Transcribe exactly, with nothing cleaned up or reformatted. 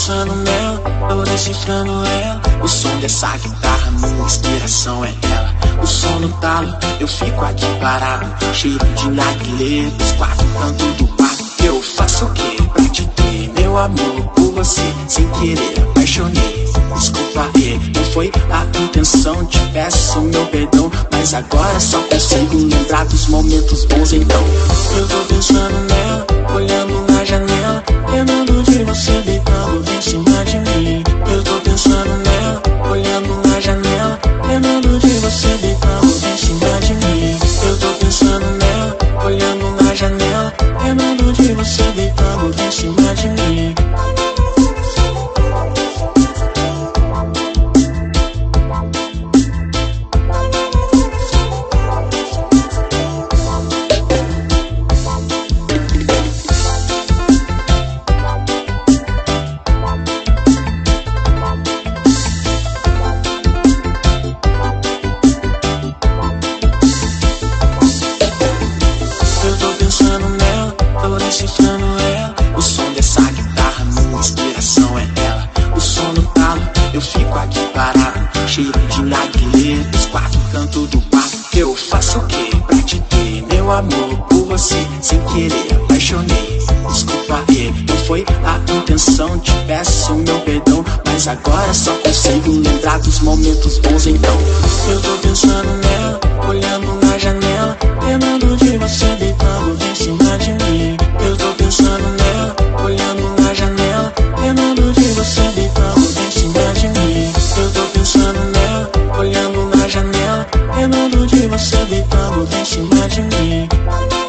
pensando nela, tô decifrando ela. O som dessa guitarra, minha inspiração é ela. O som no talo, eu fico aqui parado, cheiro de narguilé dos quatro cantos do quarto. Eu faço o que pra te ter, meu amor, por você, sem querer apaixonei. Desculpa aí, não foi a intenção, te peço meu perdão, mas agora só consigo lembrar dos momentos bons. Então eu tô pensando nela, olhando na janela, lembrando de você deitando em cima de mim. Eu tô pensando nela, olhando na janela, lembrando de você deitando em cima de mim. Eu tô pensando nela, olhando na janela, lembrando de você deitando em cima de mim. Decifrando ela, o som dessa guitarra, minha inspiração é ela. O som no talo, eu fico aqui parado, cheiro de narguilé dos quatro cantos do quarto. Eu faço o que pra te ter, meu amor, por você, sem querer apaixonei. Desculpa aí, não foi a intenção, te peço meu perdão, mas agora só consigo lembrar dos momentos bons. Então eu tô pensando nela, olhando na janela, lembrando de você deitando em cima de mim. Eu tô pensando nela, olhando na janela, lembrando de você deitando em cima de mim. Eu tô pensando nela, olhando na janela, lembrando de você deitando em cima de mim.